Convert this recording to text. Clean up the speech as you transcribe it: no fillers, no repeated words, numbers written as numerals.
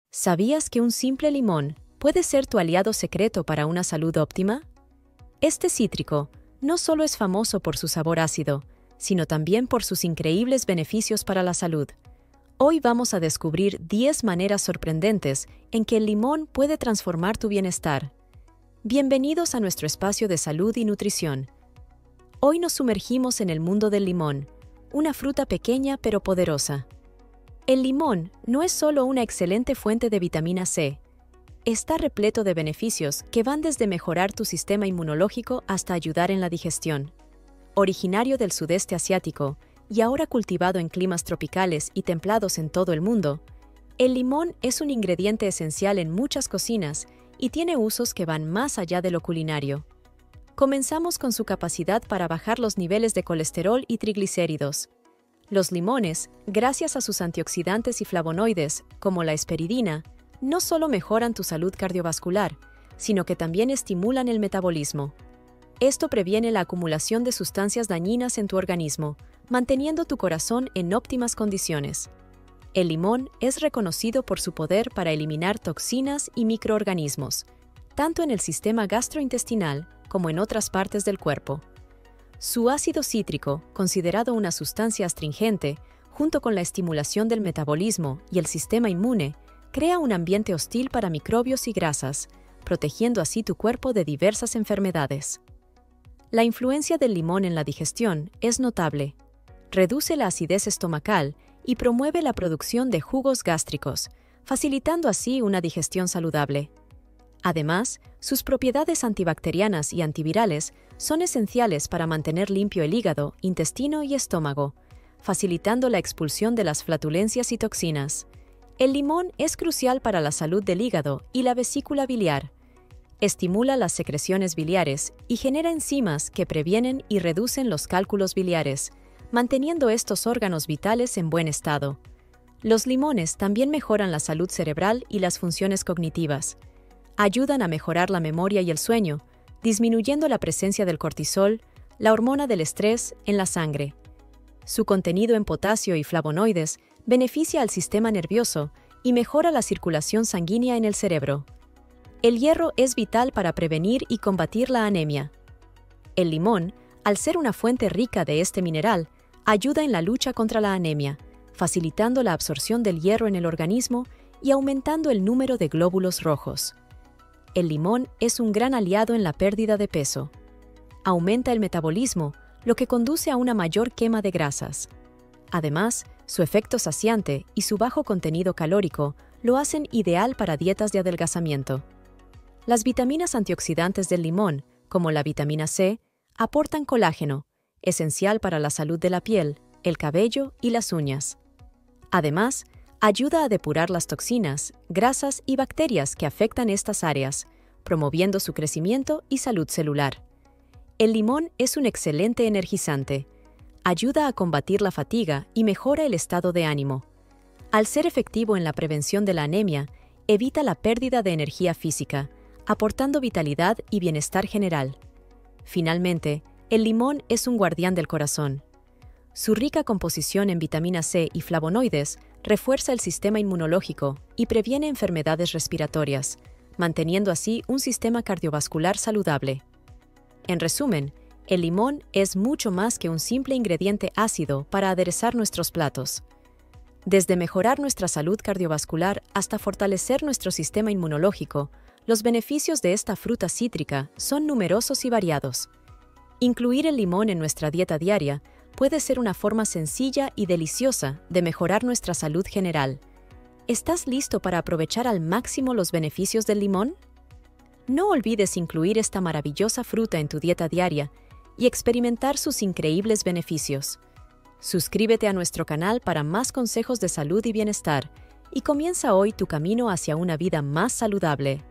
¿Sabías que un simple limón puede ser tu aliado secreto para una salud óptima? Este cítrico no solo es famoso por su sabor ácido, sino también por sus increíbles beneficios para la salud. Hoy vamos a descubrir 10 maneras sorprendentes en que el limón puede transformar tu bienestar. Bienvenidos a nuestro espacio de salud y nutrición. Hoy nos sumergimos en el mundo del limón, una fruta pequeña pero poderosa. El limón no es solo una excelente fuente de vitamina C. Está repleto de beneficios que van desde mejorar tu sistema inmunológico hasta ayudar en la digestión. Originario del sudeste asiático y ahora cultivado en climas tropicales y templados en todo el mundo, el limón es un ingrediente esencial en muchas cocinas y tiene usos que van más allá de lo culinario. Comenzamos con su capacidad para bajar los niveles de colesterol y triglicéridos. Los limones, gracias a sus antioxidantes y flavonoides, como la hesperidina, no solo mejoran tu salud cardiovascular, sino que también estimulan el metabolismo. Esto previene la acumulación de sustancias dañinas en tu organismo, manteniendo tu corazón en óptimas condiciones. El limón es reconocido por su poder para eliminar toxinas y microorganismos, tanto en el sistema gastrointestinal como en otras partes del cuerpo. Su ácido cítrico, considerado una sustancia astringente, junto con la estimulación del metabolismo y el sistema inmune, crea un ambiente hostil para microbios y grasas, protegiendo así tu cuerpo de diversas enfermedades. La influencia del limón en la digestión es notable. Reduce la acidez estomacal y promueve la producción de jugos gástricos, facilitando así una digestión saludable. Además, sus propiedades antibacterianas y antivirales son esenciales para mantener limpio el hígado, intestino y estómago, facilitando la expulsión de las flatulencias y toxinas. El limón es crucial para la salud del hígado y la vesícula biliar. Estimula las secreciones biliares y genera enzimas que previenen y reducen los cálculos biliares, manteniendo estos órganos vitales en buen estado. Los limones también mejoran la salud cerebral y las funciones cognitivas. Ayudan a mejorar la memoria y el sueño, disminuyendo la presencia del cortisol, la hormona del estrés, en la sangre. Su contenido en potasio y flavonoides beneficia al sistema nervioso y mejora la circulación sanguínea en el cerebro. El hierro es vital para prevenir y combatir la anemia. El limón, al ser una fuente rica de este mineral, ayuda en la lucha contra la anemia, facilitando la absorción del hierro en el organismo y aumentando el número de glóbulos rojos. El limón es un gran aliado en la pérdida de peso. Aumenta el metabolismo, lo que conduce a una mayor quema de grasas. Además, su efecto saciante y su bajo contenido calórico lo hacen ideal para dietas de adelgazamiento. Las vitaminas antioxidantes del limón, como la vitamina C, aportan colágeno, esencial para la salud de la piel, el cabello y las uñas. Además, ayuda a depurar las toxinas, grasas y bacterias que afectan estas áreas, promoviendo su crecimiento y salud celular. El limón es un excelente energizante. Ayuda a combatir la fatiga y mejora el estado de ánimo. Al ser efectivo en la prevención de la anemia, evita la pérdida de energía física, aportando vitalidad y bienestar general. Finalmente, el limón es un guardián del corazón. Su rica composición en vitamina C y flavonoides refuerza el sistema inmunológico y previene enfermedades respiratorias, manteniendo así un sistema cardiovascular saludable. En resumen, el limón es mucho más que un simple ingrediente ácido para aderezar nuestros platos. Desde mejorar nuestra salud cardiovascular hasta fortalecer nuestro sistema inmunológico, los beneficios de esta fruta cítrica son numerosos y variados. Incluir el limón en nuestra dieta diaria puede ser una forma sencilla y deliciosa de mejorar nuestra salud general. ¿Estás listo para aprovechar al máximo los beneficios del limón? No olvides incluir esta maravillosa fruta en tu dieta diaria y experimentar sus increíbles beneficios. Suscríbete a nuestro canal para más consejos de salud y bienestar y comienza hoy tu camino hacia una vida más saludable.